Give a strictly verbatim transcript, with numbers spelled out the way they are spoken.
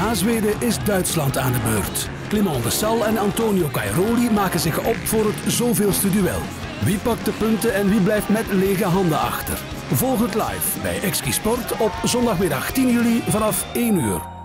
Na Zweden is Duitsland aan de beurt. Clément de Sal en Antonio Cairoli maken zich op voor het zoveelste duel. Wie pakt de punten en wie blijft met lege handen achter? Volg het live bij Exki Sport op zondagmiddag tien juli vanaf één uur.